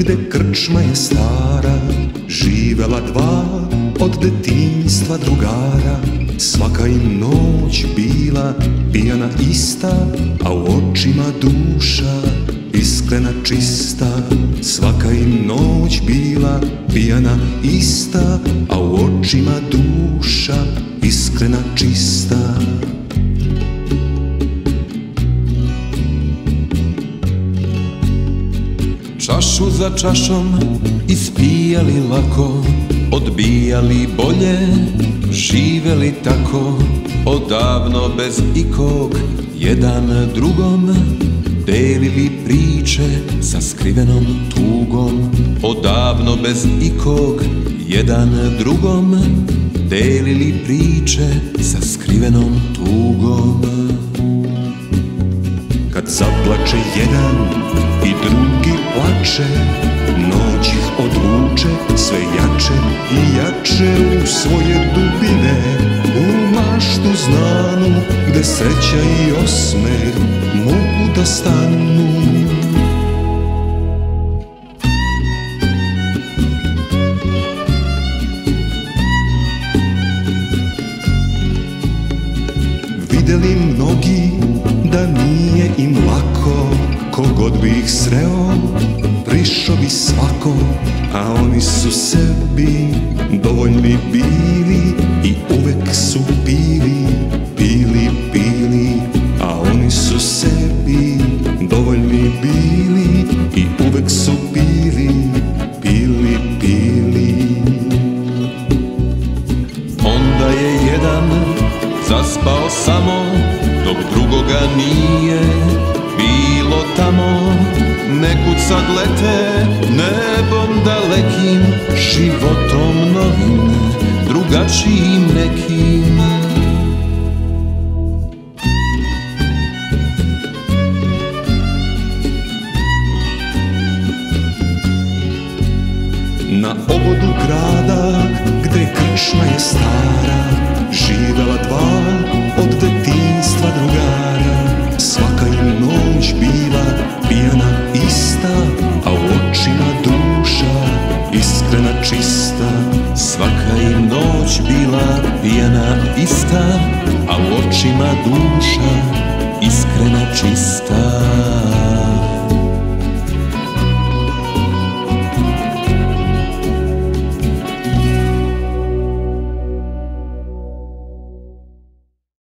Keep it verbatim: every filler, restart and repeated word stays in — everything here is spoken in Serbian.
gde krčma je stara, živela dva od detinjstva drugara. Svaka im noć bila pijana ista, a u očima duša iskrena čista. Svaka im noć bila pijana ista, a u očima duša iskrena čista. Čašu za čašom ispijali lako, odbijali bolje, živeli tako, odavno bez ikog, jedan drugom, delili priče sa skrivenom tugom. Odavno bez ikog, jedan drugom, delili priče sa skrivenom tugom. Kad zaplače jedan i drugi plače, noć ih odvuče sve jače i jače u svoje dubine, u maštu znanu gde sreća i osmeh mogu da stanu. Videli mnogi da nije im lako, kogod bi ih sreo prišao bi svako, a oni su sebi dovoljni bili i uvek su pili, pili, pili, a oni su sebi dovoljni bili i uvek su pili, pili, pili. Onda je jedan zaspao samo, dok drugoga nije bilo tamo. Nekud sad lete nebom dalekim, životom novim, drugačijim nekim. Na obodu grada gde krčma je stara, živela dva od detinjstva drugara. Svaka im noć bila pijana ista, a u očima duša iskrena čista. Svaka im noć bila pijana ista, a u očima duša iskrena čista.